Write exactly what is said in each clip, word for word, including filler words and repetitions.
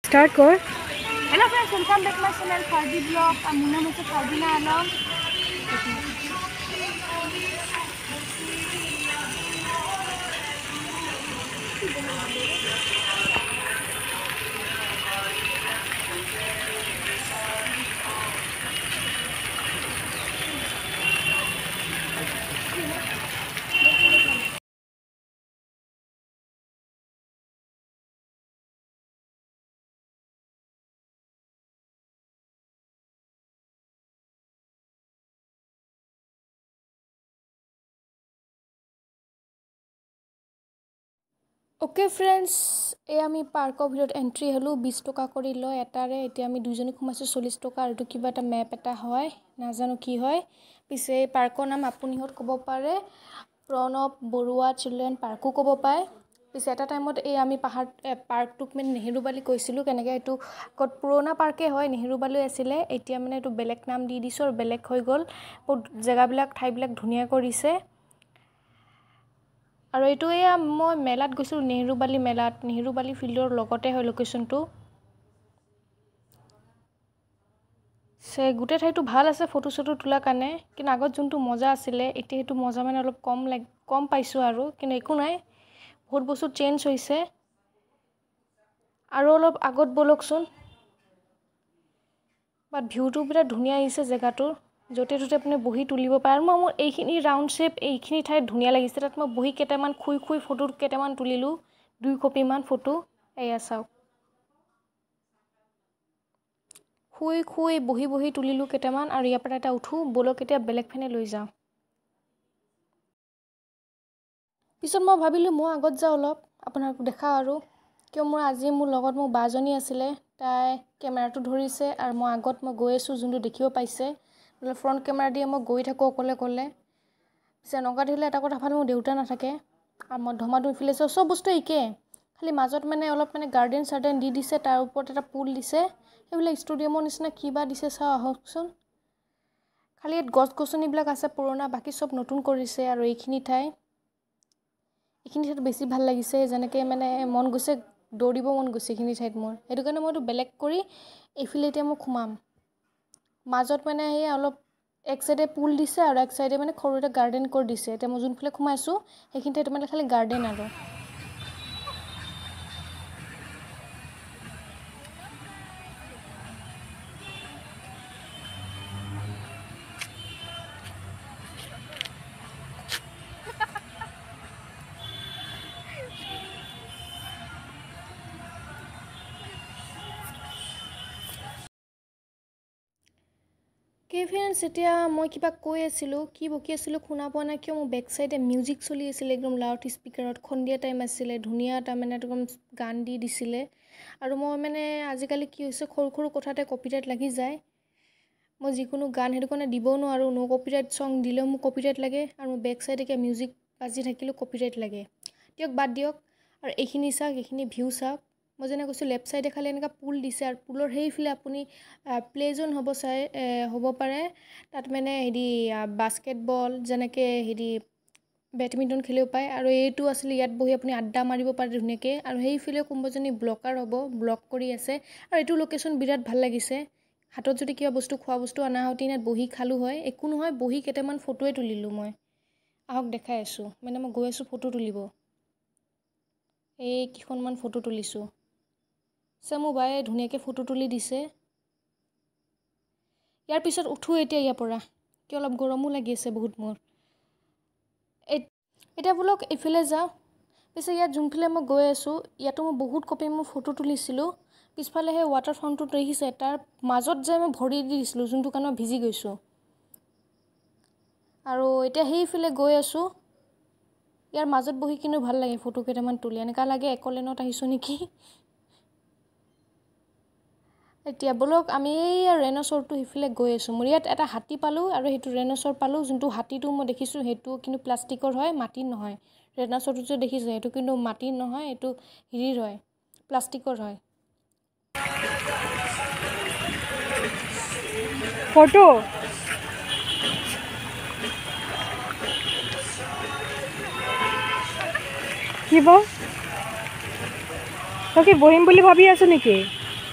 Start kor. Hello friends, welcome back to my channel Fardi Vlog. I'm Muna Muse Fardina Alam. Okay friends, এই আমি পাৰ্কৰ ভিতৰত entry হলো বিশ টকা কৰি লয় এটাৰে এতিয়া আমি দুইজনী ঘুমাইছো চল্লিশ টকা আৰু কিবা এটা মেপ এটা হয় নাজানো কি হয় পিছে পাৰ্কৰ নাম আপুনিহত ক'ব পাৰে প্ৰণৱ বৰুৱা চিলড্ৰেন পাৰ্কো ক'ব পায় পিছে এটা টাইমত এই আমি পাহাৰ পাৰ্কটোক মানে নেহেৰুবালি কৈছিলো কেনেকৈ এটো কত পুৰণা পাৰ্কে হয় নেহেৰুবালি আছিল এতিয়া মানে এটো বেলেগ নাম দি দিছো আৰু বেলেগ হৈ গল জেগাবিলাক ঠাইবিলাক ধুনীয়া কৰিছে আৰু এটো এয়া মই মেলাত গৈছো নেহেৰুবালি মেলাত নেহেৰুবালি ফিল্ডৰ লগতে হয় লোকেশনটো সে গুটে ঠাইটো ভাল আছে ফটো ফটো তোলা কানে কিন্তু আগত যোনটো মজা আছিল এতিয়া হেতু মজা মানে অলপ কম লাগ কম পাইছো আৰু কিন্তু একো নাই বহুত বস্তু চেঞ্জ হৈছে আৰু অলপ আগত বলকচোন বাট ভিউটো বিৰা ধুনীয়া আহিছে জেগাটোৰ জতে জতে আপুনি বহি তুলিব পাৰে মই মোৰ এইখিনি ৰাউন্ড শেপ এইখিনি ঠাই ধুনীয়া লাগিছে তাত মই বহি কেটামান খুই খুই ফটো কেটামান তুলিলো দুই কপি মান ফটো এয়া চাও খুই খুই বহি বহি তুলিলো কেটামান আৰু ইয়াৰ পৰা এটা উঠু বলক এতিয়া বেলেগ ফেনে লৈ যাও পিছত মই ভাবিলো মই আগত যাও অলপ আপোনাক দেখা আৰু কিয় মোৰ আজি মোৰ লগত মোৰ বাজনী আছিল তাই কেমেৰাটো ধৰিছে আৰু মই আগত মই গৈ আছো যোনটো দেখিব পাইছে ফ্ৰন্ট কেমেৰা দিয়ে মই গৈ থাকো অকলে অকলে পিছে নগা দিলে এটা কথা ভাল মোৰ দেউতা নাথাকে আৰু মই ধমাটো ইফালে সব বস্তু একে খালি মাজত মানে অলপ মানে গাৰ্ডেন সাৰ্ডেন দি দিছে তাৰ ওপৰত এটা পুল দিছে সেইবিলাক ষ্টুডিয়ামৰ নিচিনা কিবা দিছে চাও আহকচোন খালি গছ গছনিবিলাক আছে পুৰণা বাকি সব নতুন কৰিছে আৰু এইখিনি ঠাই এইখিনি ঠাইত বেছি ভাল লাগিছে যেনেকৈ মানে মন গৈছে দৌৰিব মন গৈছে এইখিনি ঠাইত মোৰ সেইটো কাৰণে মইটো বেলেগ কৰি এফিলে এতিয়া মই খুমাম মাজত মানে এই অলপ এক সাইডে পুল দিছে আৰু এক সাইডে মানে খৰুতে গাৰ্ডেন কৰি দিছে এতিয়া মই যোনফালে খুমাইছো সেইখিনি ঠাইত মানে খালি গাৰ্ডেন আৰু কে ফ্ৰেন্ডছ এতিয়া মই কিবা কৈ আছিলো কি বকি আছিলো শুনা পোৱা নাই কিয় মোৰ বেক সাইডে মিউজিক চলি আছিল একদম লাউড স্পিকাৰত খন্দিয়া টাইম আছিল ধুনীয়া এটা মানে একদম গান দি দিছিল আৰু মই মানে আজিকালি কি হৈছে খৰু খৰু কথাতে কপিৰাইট লাগি যায় মই যিকোনো গান হেতু কাৰণে দিবও নোৱাৰো নো কপিৰাইট সং দিলেও মোক কপিৰাইট লাগে আৰু বেক সাইডে কে মিউজিক বাজি থাকিলে কপিৰাইট লাগে দিয়ক বাদ দিয়ক আৰু এইখিনি চাওক এইখিনি ভিউ চাওক মই যেনে কৈছো লেফট সাইডে খালি এনেকা পুল দিছে আৰু পুলৰ হেইফালে আপুনি প্লে জোন হ'ব চাই হ'ব পাৰে তাত মানে হেৰি বাস্কেটবল যেনেকে হেৰি বেডমিন্টন খেলিব পায় আৰু এইটো আছিল ইয়াত বহি আপুনি আড্ডা মাৰিব পাৰে ধুনীয়াকে আৰু হেইফালে কোনবজনী ব্লকাৰ হ'ব ব্লক কৰি আছে আৰু এইটো লোকেশন বিৰাট ভাল লাগিছে হাতত যদি কিবা বস্তু খোৱা বস্তু আনা হতি না বহি খালু হয় একো নহয় বহি কেটামান ফটোৱে তুলিলো মই আহক দেখাই আছো মানে মই গৈ আছো ফটো তুলিব এই কিখনমান ফটো তুলিছো সে মোৰ বায়ে ধুনীয়াকে ফটো তুলি দিছে ইয়াৰ পিছত উঠু এতিয়া ইয়াৰ পৰা কি অলপ গৰমো লাগি আছে বহুত মোৰ এটা ব্লক ইফালে যাও পিছে ইয়াত যোনফালে মই গৈ আছো ইয়াতো মই বহুত কপি মই ফটো তুলিছিলো পিছফালে হে ওয়াটাৰ ফাউন্টেন দেখিছে তাৰ মাজত যে মই ভৰি দি দিছিলো যোনটো কাৰণে ভিজি গৈছো আৰু এতিয়া হেইফালে গৈ আছো ইয়াৰ মাজত বহি কিনো ভাল লাগে ফটো কেটামান তুলি এনেকা লাগে একলেনত আহিছো নেকি এতিয়া বলক আমি এই ৰেনোসৰটো হিফালে গৈ আছো মোৰ ইয়াত এটা হাতী পালো আৰু হেতু ৰেনোসৰ পালো যোনটো হাতীটো মই দেখিছো হেতু কিন্তু প্লাষ্টিকৰ হয় মাটিৰ নহয় ৰেনোসৰটো যে দেখিছে হেতু কিন্তু মাটিৰ নহয় এটো হিৰিৰ হয় প্লাষ্টিকৰ হয় ফটো কি বল তই কি বহিম বুলি ভাবি আছ নেকি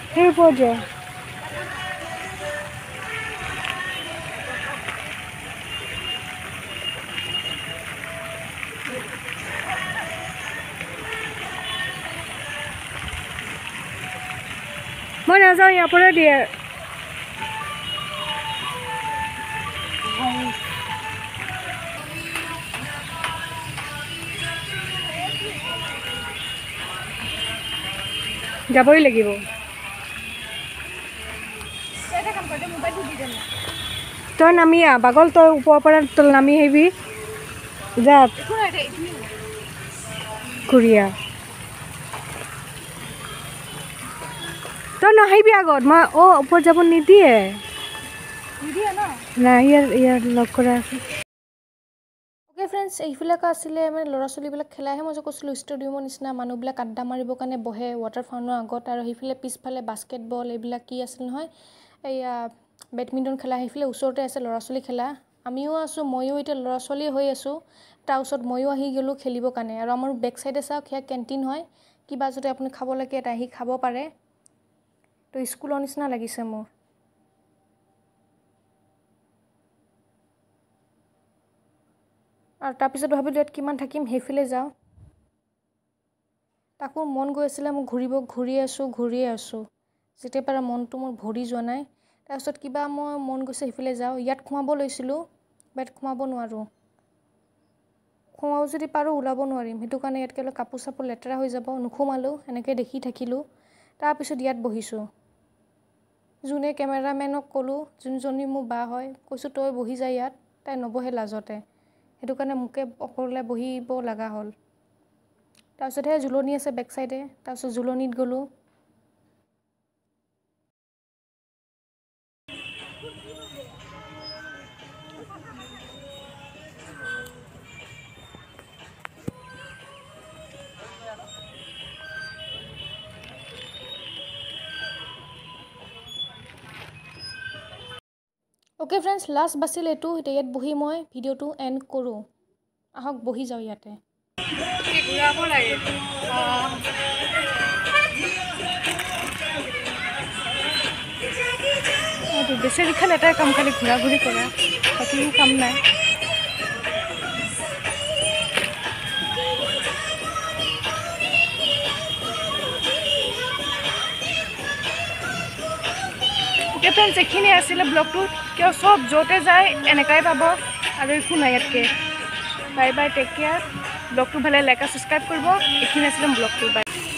সেই ওপৰত যোৱা মই নাযাওঁ ইয়াৰ পৰা দিয়ে যাবই লাগিব তই নামি আহ বাগল তই ওপৰৰ পৰা তই নামি আহিবি যা ঘূৰিয়া তই নাহিবি আগত মই অঁ ওপৰত যাব নিদিয়ে নাই ইয়াৰ ইয়াৰ লগ কৰা আছে অ'কে ফ্ৰেণ্ডছ এইবিলাক আছিলে মানে ল'ৰা ছোৱালীবিলাক খেলাইহে মই যে কৈছিলোঁ ষ্টেডিয়ামৰ নিচিনা মানুহবিলাক আড্ডা মাৰিবৰ কাৰণে বহে ৱাটাৰ ফাউনৰ আগত আৰু সেইফালে পিছফালে বাস্কেটবল এইবিলাক কি আছিল নহয় এইয়া বেডমিণ্টন খেলা সেইফালে ওচৰতে আছে ল'ৰা ছোৱালী খেলা আমিও আছোঁ ময়ো এতিয়া ল'ৰা ছোৱালীয়ে হৈ আছোঁ তাৰ ওচৰত ময়ো আহি গ'লোঁ খেলিবৰ কাৰণে আৰু আমাৰ বেক চাইডে চাওক সেয়া কেণ্টিন হয় কিবা যদি আপুনি খাব লাগে এটা আহি খাব পাৰে তো স্কুলৰ নিচিনা লাগিছে মোৰ আৰু তাৰপিছত ভাবিলোঁ ইয়াত কিমান থাকিম সেইফালে যাওঁ তাকো মন গৈ আছিলে মই ঘূৰিব ঘূৰি আছোঁ ঘূৰিয়ে আছোঁ যেতিয়াৰ পৰা মনটো মোৰ ভৰি যোৱা নাই তাৰপিছত কিবা মই মন গৈছে সেইফালে যাওঁ ইয়াত সোমাব লৈছিলোঁ বাট সোমাব নোৱাৰোঁ সোমাব যদি পাৰোঁ ওলাব নোৱাৰিম সেইটো কাৰণে ইয়াতকৈ অলপ কাপোৰ চাপোৰ লেতেৰা হৈ যাব নোসোমালোঁ এনেকৈ দেখি থাকিলোঁ তাৰপিছত ইয়াত বহিছোঁ যোনে কেমেৰামেনক ক'লোঁ যোনজনী মোৰ বা হয় কৈছোঁ তই বহি যা ইয়াত তাই নবহে লাজতে সেইটো কাৰণে মোকে অকলে বহিব লগা হ'ল তাৰপিছতহে জুলনি আছে বেক চাইডে তাৰপিছত জুলনিত গ'লোঁ অ'কে ফ্ৰেণ্ডছ লাষ্ট বাছিল এইটো এতিয়া ইয়াত বহি মই ভিডিঅ'টো এণ্ড কৰোঁ আহক বহি যাওঁ ইয়াতে ঘূৰাব লাগে বেছি খালি এটাই কাম খালি ঘূৰা ঘূৰি কৰা বাকী কাম নাই এতিয়া ফ্ৰেণ্ডছ এইখিনি আছিলে ব্লগটো কিয় চব য'তে যায় এনেকুৱাই পাব আৰু একো নাই ইয়াতকৈ বাই বাই টেক কেয়াৰ ব্লগটো ভালে লাইক আৰু ছাবস্ক্ৰাইব কৰিব এইখিনি আছিলে ব্লগটো বাই